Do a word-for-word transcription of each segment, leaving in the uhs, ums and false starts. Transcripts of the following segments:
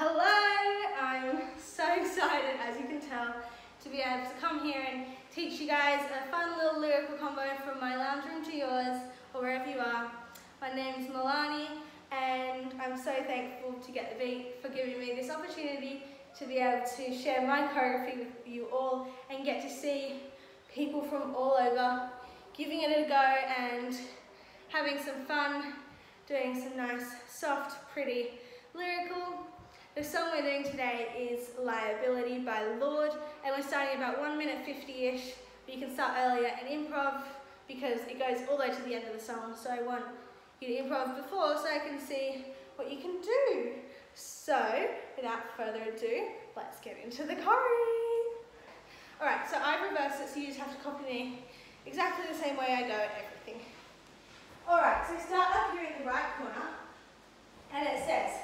Hello, I'm so excited, as you can tell, to be able to come here and teach you guys a fun little lyrical combo from my lounge room to yours, or wherever you are. My name's Milani, and I'm so thankful to Get the Beat for giving me this opportunity to be able to share my choreography with you all and get to see people from all over giving it a go and having some fun, doing some nice, soft, pretty, lyrical. The song we're doing today is Liability by Lorde, and we're starting about one minute fifty-ish, but you can start earlier and improv because it goes all the way to the end of the song, so I want you to improv before so I can see what you can do. So, without further ado, let's get into the choreo. Alright, so I've reversed it, so you just have to copy me exactly the same way I go at everything. Alright, so start up here in the right corner, and it says,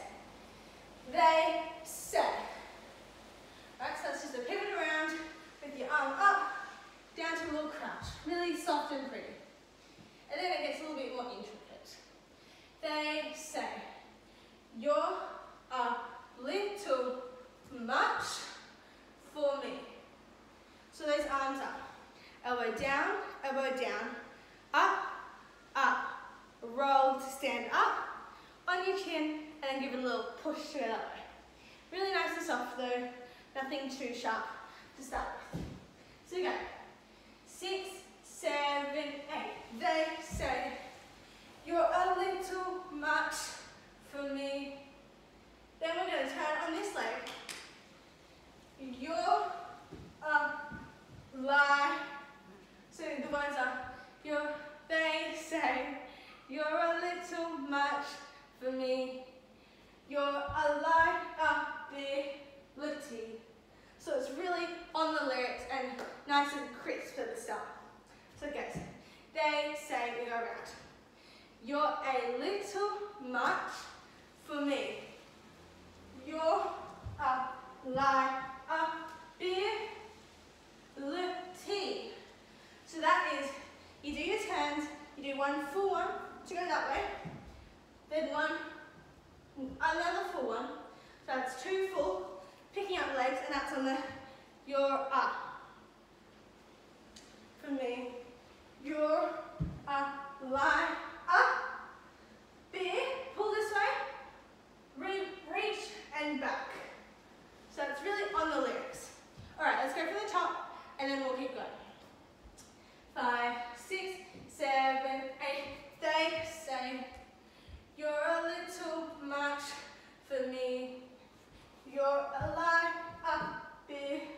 they say. Right, so that's just a pivot around with your arm up, down to a little crouch. Really soft and pretty. And then it gets a little bit more intricate. They say, you're a little much for me. So those arms up. Elbow down, elbow down, up, up. Roll to stand up on your chin, and then give it a little push to it that way. Really nice and soft though, nothing too sharp to start with. So we go. Six, seven, eight. They say, you're a little much for me. Then we're going to turn on this leg. You're a lie. So the words are, you're, they say, you're a little much for me. You're a liability. So it's really on the lyrics and nice and crisp at the start. So it goes. They say, we go around. You're a little much for me. You're a liability. So that is, you do your turns, you do one full one to go that way, then one, another full one. So that's two full, picking up legs, and that's on the, you're up. For me, you're a lie up, big, pull this way, re reach and back. So it's really on the lyrics. All right, let's go from the top, and then we'll keep going. Five, six, seven, eight. They say, you're a little much for me. You're a liability.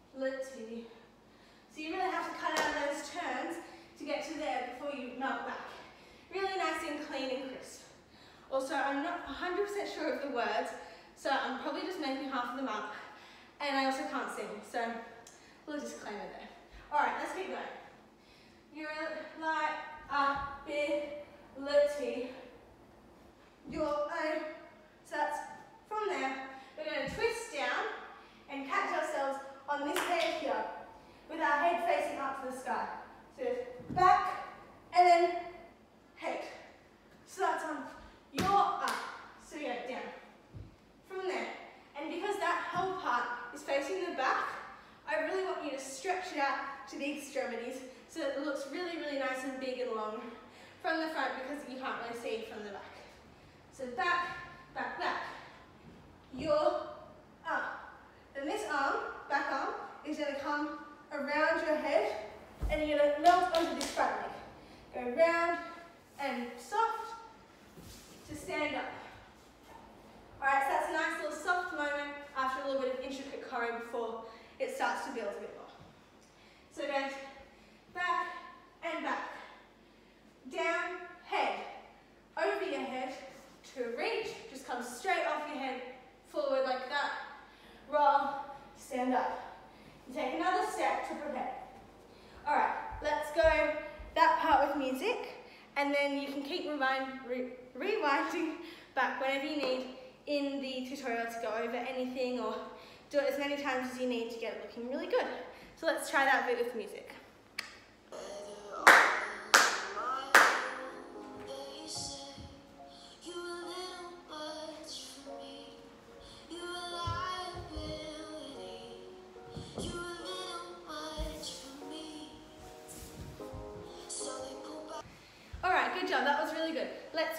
So you really have to cut out those turns to get to there before you melt back. Really nice and clean and crisp. Also, I'm not one hundred percent sure of the words, so I'm probably just making half of them up. And I also can't sing, so we'll just claim it there. All right, let's keep going. You're like a ability. You're a, so that's from there. We're going to twist down and catch ourselves on this head here with our head facing up to the sky. So back and then head. So that's on your up. So you go down. From there. And because that whole part is facing the back, I really want you to stretch it out to the extremities so that it looks really, really nice and big and long from the front because you can't really see from the back. So back, back, back. You're up. Then this arm, back arm, is going to come around your head and you're going to melt onto this front leg. Go round and soft to stand up. Alright, so that's a nice little soft moment after a little bit of intricate choreo before it starts to build a bit more. So it goes back and back. Down, head. Over your head to reach. Just come straight off your head, forward like that. Roll, stand up. You take another step to prepare. Alright, let's go that part with music, and then you can keep rewind, re rewinding back whenever you need in the tutorial to go over anything or do it as many times as you need to get it looking really good. So let's try that bit with music. You a little much for me. You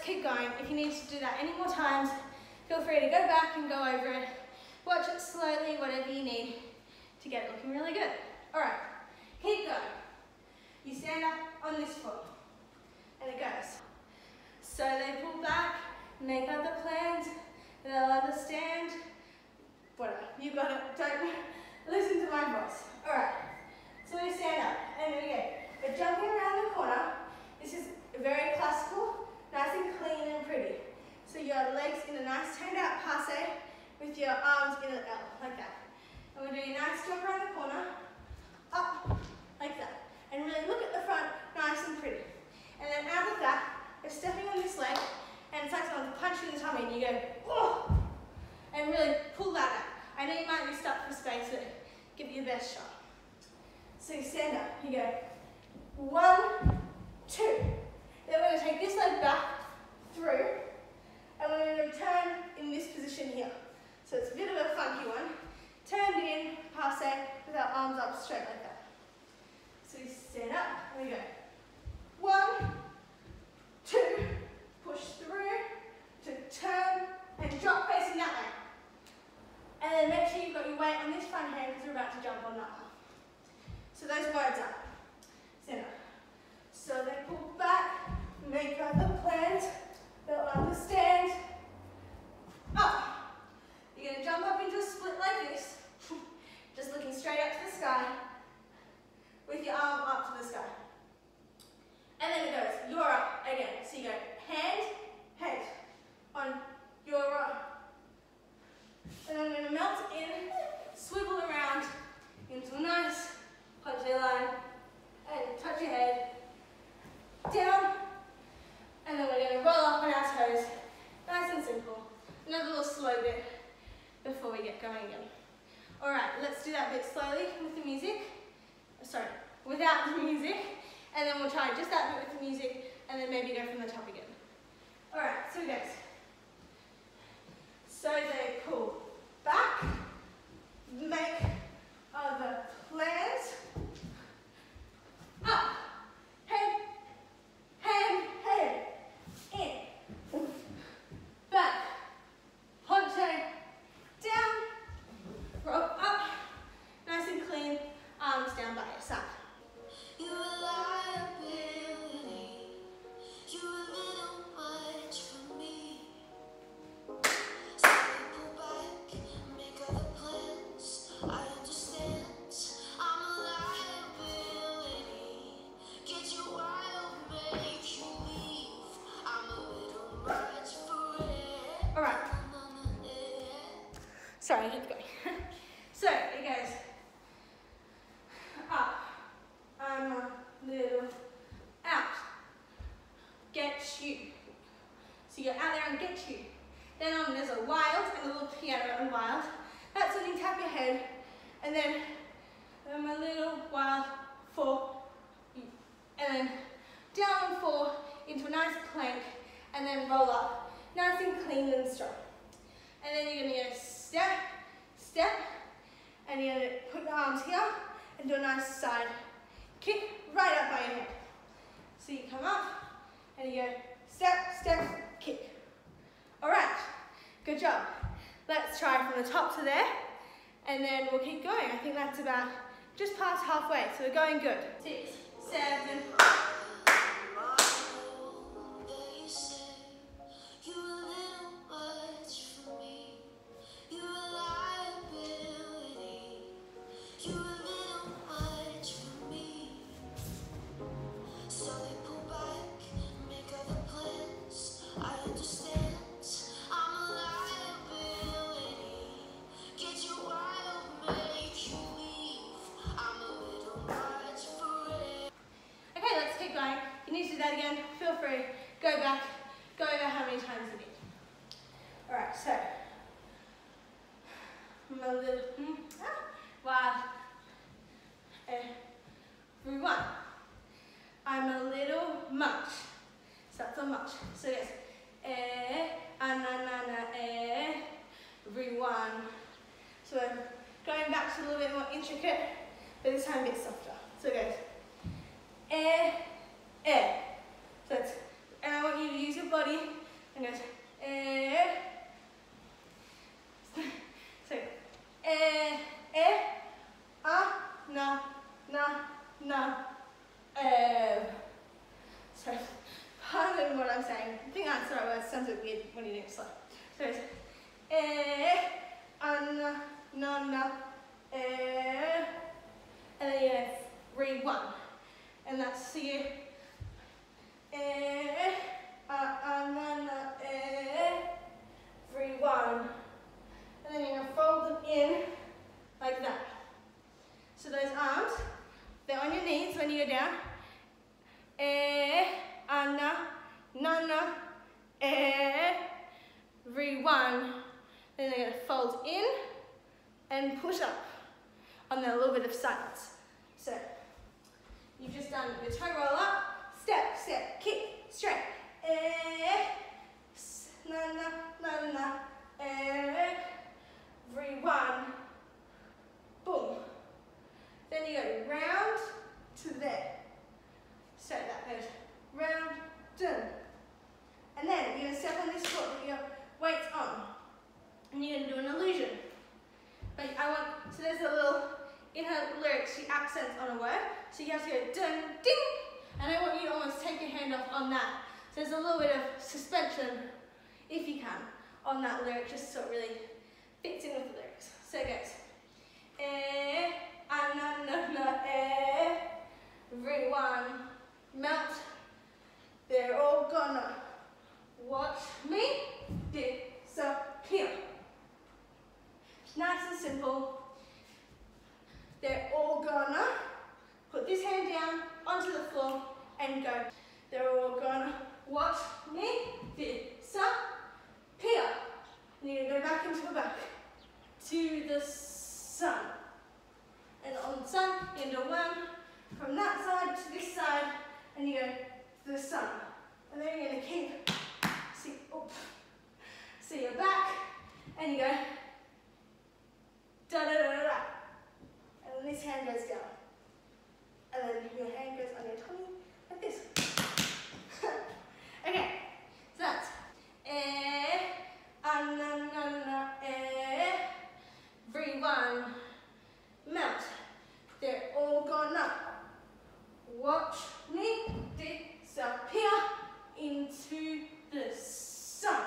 keep going. If you need to do that any more times, feel free to go back and go over it. Watch it slowly, whatever you need to get it looking really good. All right, keep going. You stand up on this foot, and it goes. So they pull back, make other plans, they'll understand. Whatever, you got it, don't listen to my voice. All right, so we stand up, and again, we're jumping around the corner. This is very classical, nice and clean and pretty. So your legs in a nice turned out passe with your arms in an L, like that. And we're doing a nice jump around the corner, up, like that. And really look at the front, nice and pretty. And then out of that, we're stepping on this leg, and it's like someone's punching you in the tummy, and you go, oh, and really pull that out. I know you might be stuck for space, but give it your best shot. So you stand up, you go, one, two. Then we're going to take this leg back through, and we're going to return in this position here. So it's a bit of a funky one. Turned in, passe, with our arms up straight like that. So you stand up, and we go, one, two, push through, to turn, and drop facing that way. And then make sure you've got your weight on this front hand because we're about to jump on that one. So those words are, stand up. So they pull back, make other plans, they'll understand. Up. You're going to jump up into a split like this, just looking straight up to the sky, with your arm up to the sky. And then it goes, you're up again. So you go hand, head, on your up. And I'm going to melt in, swivel around into a nice punch line, and touch your head, down, and then we're going to roll up on our toes, nice and simple. Another little slow bit before we get going again. All right, let's do that bit slowly with the music. Sorry, without the music, and then we'll try just that bit with the music, and then maybe go from the top again. All right, so it goes. So they pull back, make other plans, up, head, hand, head, in, back, poncho, down, rope up, nice and clean, arms down by your side. You reliability, you a little much for me. So we pull back, make other plans. I understand, I'm a liability. Get you wild, make you leave. I'm a little much for it. All right. Sorry, I keep going. So it goes up, I'm a little out, get you. So you're out there and get you. Then on there's a wild and a little piano and wild. That's when you tap your head, and then I'm a little wild four, and then down and four into a nice plank, and then roll up, nice and clean and strong. And then you're going to go step, step, and you're going to put your arms here and do a nice side kick right up by your head. So you come up and you go step, step, kick. All right, good job. Let's try from the top to there, and then we'll keep going. I think that's about just past halfway, so we're going good. Six, seven. That again, feel free, go back, go over how many times you need. All right, so, I'm a little, hmm, ah, wild, everyone. I'm a little much, so that's a much. So yes, eh, ananana, eh, everyone. So I'm going back to a little bit more intricate, but this time a bit softer. So it goes, eh, eh. So it's, and I want you to use your body and goes eh. So eh, eh, ah, na, na, na, eh. So pardon what I'm saying. I think that's the right word. It sounds a bit weird when you do it slow. So it's eh, ah, na, na, na, eh. And then you go three, one. And that's so you eh, ah, ah, na, na, eh, three, one. And then you're going to fold them in like that. So those arms, they're on your knees when you go down. Eh, ana, nana, eh, three, one. Then they're going to fold in and push up on that little bit of silence. So you've just done your toe roll up, step, step, kick, straight. Eh, nana, nana, eh, three, one, boom. Then you go round to there. So that goes round, done. And then you're going to step on this foot with your weight on. And you're going to do an illusion. But I want, so there's a little, in her lyrics, she accents on a word. So you have to go dun, ding. And I want you to almost take your hand off on that. So there's a little bit of suspension, if you can, on that lyric, just so it really fits in with the lyrics. So it goes. Eh, ah, na, na, na, eh. Everyone melt. They're all gonna watch me disappear. Nice and simple. They're all gonna put this hand down onto the floor and go. They're all gonna watch me disappear. And you're gonna go back into the back to the sun. And on the sun, you're gonna do one from that side to this side, and you go to the sun. And then you're gonna keep, see, oops. So you're back, and you go da da da da da. And then this hand goes down. And then your hand goes on your tummy like this. Okay, so that's eh, ah, na, na, na, eh, three, one, melt. They're all gonna watch me disappear into the sun.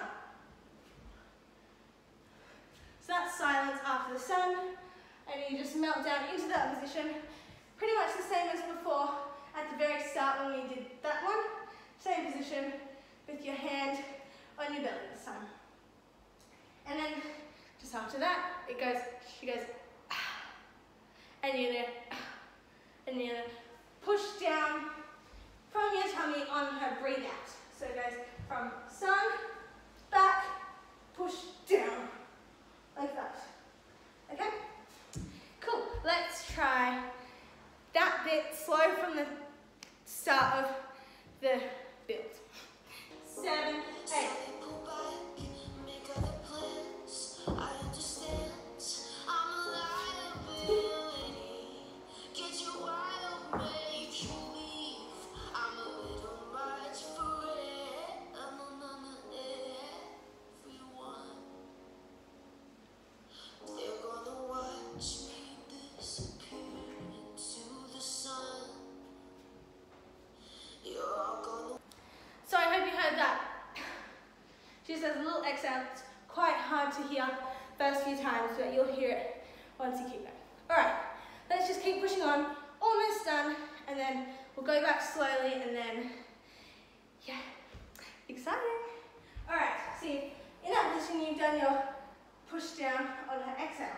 So that's silence after the sun, and you just melt down into that position. Pretty much the same as before at the very start when we did that one. Same position with your hand on your belly this time. And then just after that, it goes, she goes, ah, and you're gonna, ah, and you're gonna push down from your tummy on her breathe out. So it goes from sun, back, push down, like that. Okay? Cool. Let's try that bit slow from the start of the build. Seven, eight. So I hope you heard that. She says a little exhale. It's quite hard to hear first few times, but you'll hear it once you keep going. Alright, let's just keep pushing on. Almost done, and then we'll go back slowly, and then, yeah, exciting. Alright, see, in that position you've done your push down on her exhale.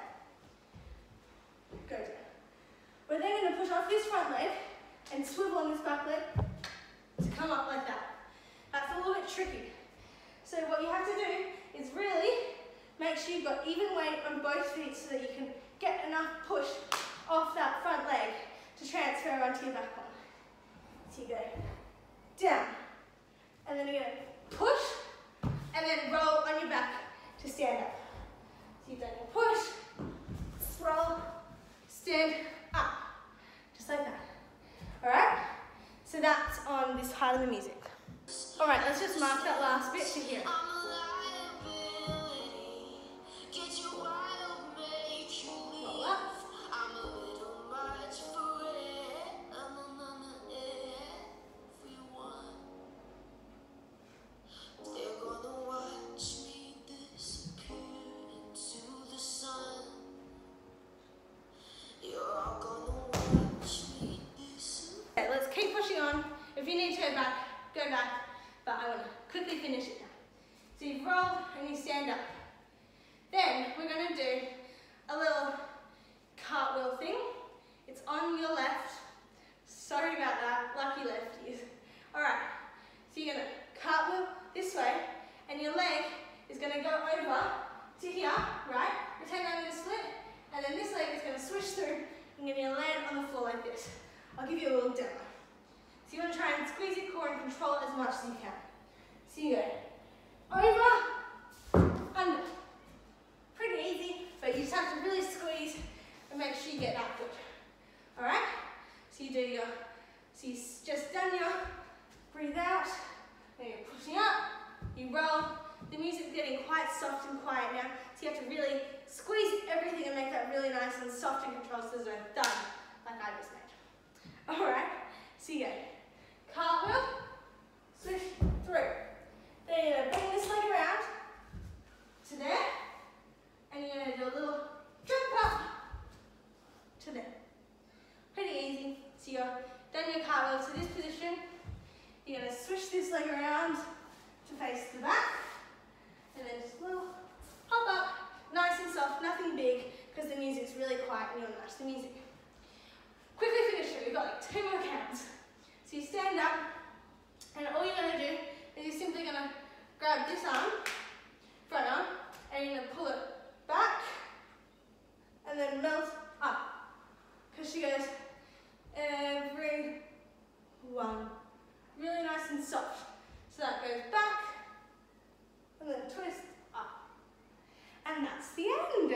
Go down. We're then going to push off this front leg and swivel on this back leg to come up like that. That's a little bit tricky. So what you have to do is really make sure you've got even weight on both feet so that you can get enough push off that front leg to transfer onto your back one. So you go down, and then you go push, and then roll on your back to stand up. So you've done your push, roll, stand up, just like that. All right? So that's on this part of the music. All right, let's just mark that last bit to here. I'm a liability. Get you wild, make you leave. Roll up. I'm a little much for everyone. They're gonna watch me disappear into the sun. You're all gonna watch me disappear. Okay, let's keep pushing on. If you need to go back, go back. But I want to quickly finish it now. So you roll and you stand up. Then we're going to do a little cartwheel thing. It's on your left. Sorry about that, lucky lefties. All right, so you're going to cartwheel this way and your leg is going to go over to here, right? Pretend I'm going to split, and then this leg is going to switch through and you're going to land on the floor like this. I'll give you a little demo. So you want to try and squeeze your core and control it as much as you can. So you go over, under. Pretty easy, but you just have to really squeeze and make sure you get that good. All right? So you do your, so you just done your breathe out, then you're pushing up, you roll. The music's getting quite soft and quiet now, so you have to really squeeze everything and make that really nice and soft and controlled so there's no thud like I just made. All right? So you go cartwheel, swish through. Then you're going to bring this leg around to there, and you're going to do a little jump up to there. Pretty easy. So you're done your cartwheel to this position. You're going to swish this leg around to face the back, and then just a little hop up, nice and soft, nothing big, because the music's really quiet and you want to match the music. Quickly finish it. We've got like two more counts. So you stand up, and all you're going to do is you're simply going to grab this arm, front arm, and you're going to pull it back, and then melt up. Because she goes, every one. Really nice and soft. So that goes back, and then twist up. And that's the end.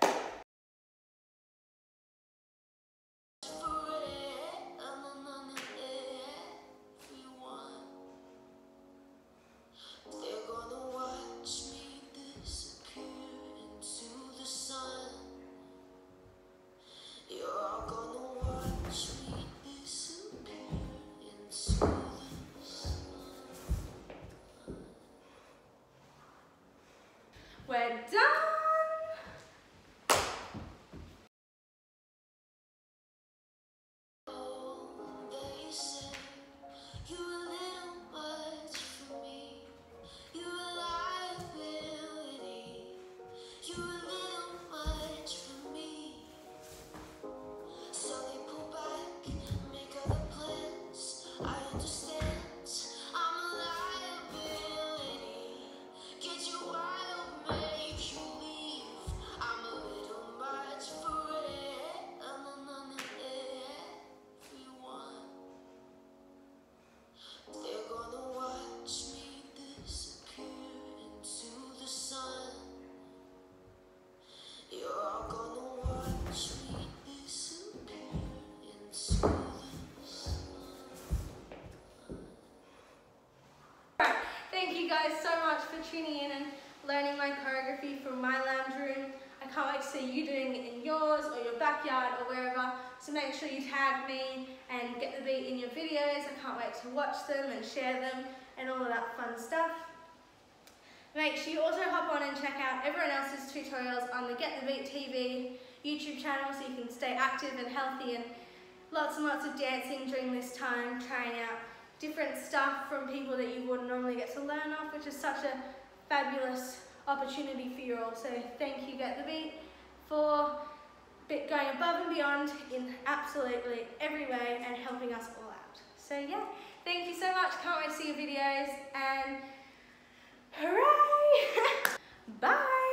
We're done! They said you're a little much for me. You're a liability. You're a little much for me. So they pull back, make other plans. I understand. I'm a liability. Get you wild, make you leave. I'm a little much for everyone. They're gonna watch me disappear into the sun. You're all gonna watch me disappear into the sun. Alright, thank you guys so much for tuning in and learning my choreography from my lounge room. I can't wait to see you doing it in yours or your backyard or wherever. So make sure you tag me and get the beat in your videos. I can't wait to watch them and share them and all of that fun stuff. Make sure you also hop on and check out everyone else's tutorials on the Get the Beat T V YouTube channel so you can stay active and healthy, and lots and lots of dancing during this time, trying out different stuff from people that you wouldn't normally get to learn off, which is such a fabulous opportunity for you all. So thank you, Get the Beat, for going above and beyond in absolutely every way and helping us all out. So yeah, thank you so much. Can't wait to see your videos, and hooray! Bye!